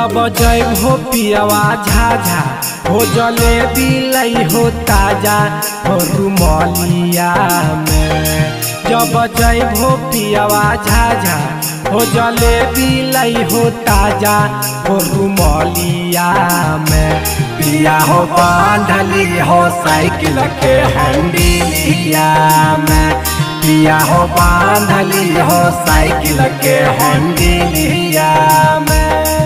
जब जय हो पियावा झाझा हो जलेबी लई हो ताजा हो रुमालिया में। जब जय हो पियावा झाझा हो जलेबी लई हो ताजा हो रुमालिया में। पिया हो बांधली हो साइकिल के हंडिलिया में। पिया हो बांधली हो साइकिल के हंडिलिया में।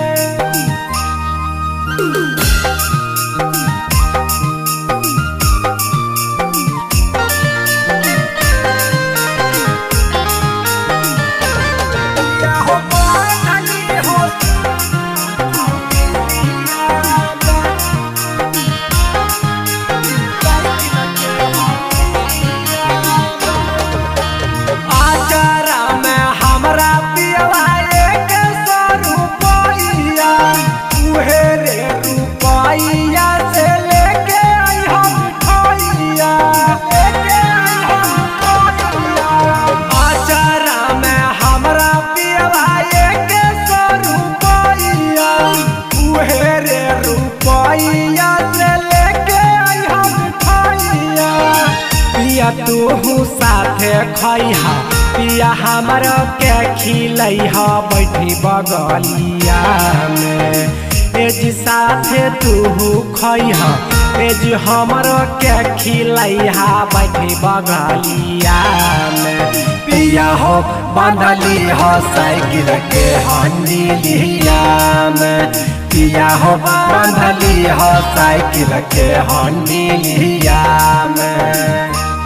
तू साथे खैहा पिया हमर के खिलैहा बैठी बगलिया में। एज साथे तू खैहा एज हमर के खिलैहा बैठी बगलिया में। पिया हो बांधली हो साइकिल के हंडिलिया में। पिया हो बांधली हो साइकिल के हंडिलिया में।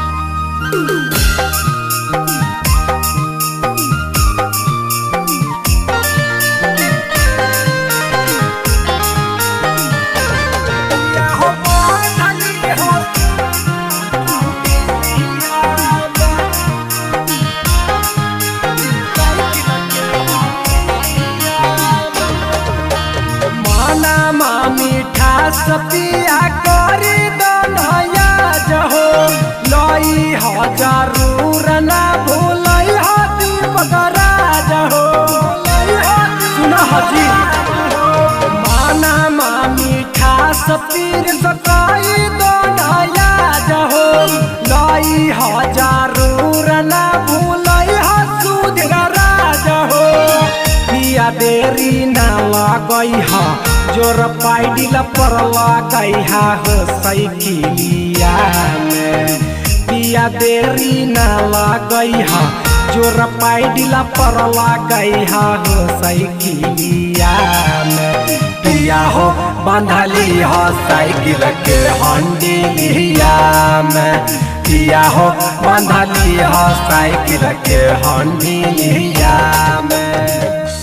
सपिया करी दनया जहो लई हो जरूर ना भूलई हो दीपक राज हो। सुन हजी माना मीठा सपीर सकाई दनया जहो लई हो जरूर ना भूलई हो सुधीर राज हो। पिया देरी ना लगई हो जोर पाइडिल पर लगैहा हो साइकिलिया में। पिया देरी ना लगैहा जोर पाइडिल पर लगैहा हो साइकिलिया में। पिया हो बांधली हो साइकिल के हंडिलिया में। पिया हो बांधली हो साइकिल के हंडिलिया में।